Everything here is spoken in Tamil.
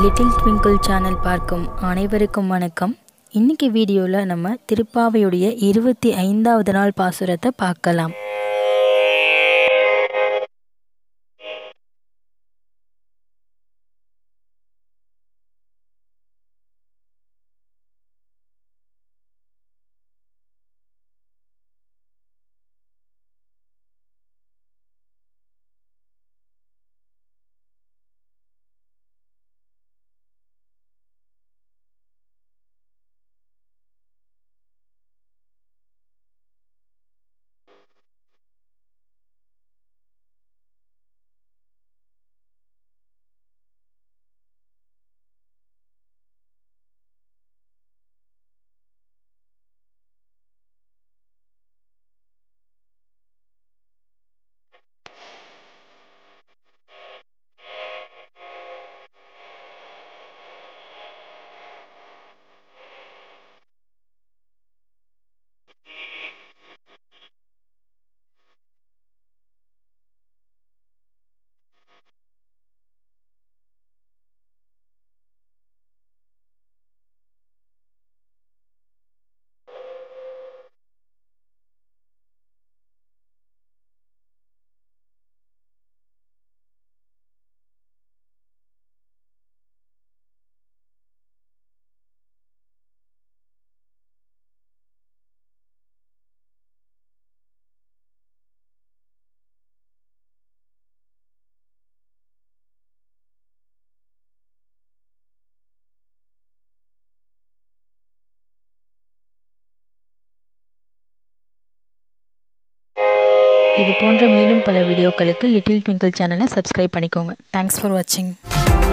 லிட்டில் ட்விங்கிள் சேனல் பார்க்கும் அனைவருக்கும் வணக்கம். இன்னைக்கு வீடியோவில் நம்ம திருப்பாவையுடைய 25வது நாள் பாசுரத்தை பார்க்கலாம். இது போன்ற மேலும் பல வீடியோக்களுக்கு லிட்டில் ட்விங்கிள் சேனலை சப்ஸ்கிரைப் பண்ணிக்கோங்க. தேங்க்ஸ் ஃபார் வாட்சிங்.